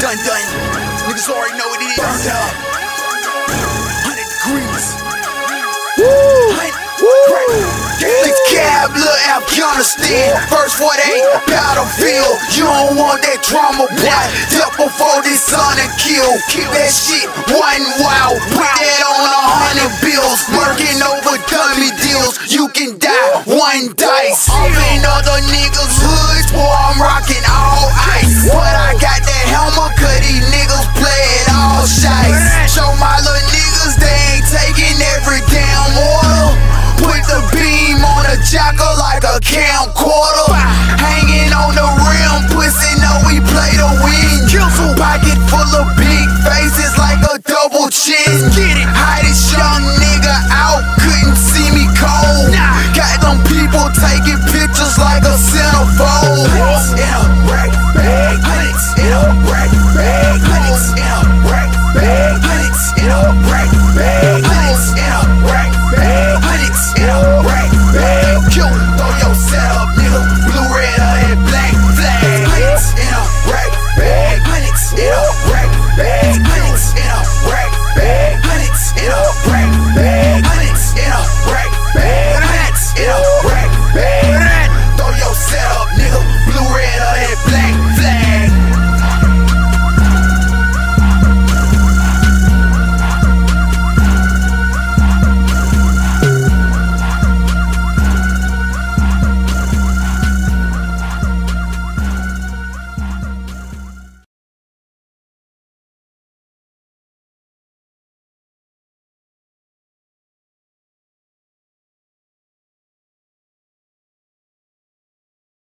done. Niggas already know what it is. Burned up. 100 degrees. Woo! Let's cab, lil' Afghanistan. First 48, battlefield. You don't want that drama, boy. Death before this son and kill. Keep that shit one wow. Put that on 100 bills. Working over dummy deals. You can die one dice. Off in other niggas' hoods, boy, I'm rocking all ice. But I got that helmet, cause these niggas play it all shice. Show my little niggas they ain't taking every damn order. Put the beam on a jackal like a camcorder. Hanging on the rim, pussy know we play to win. Pocket full of beans.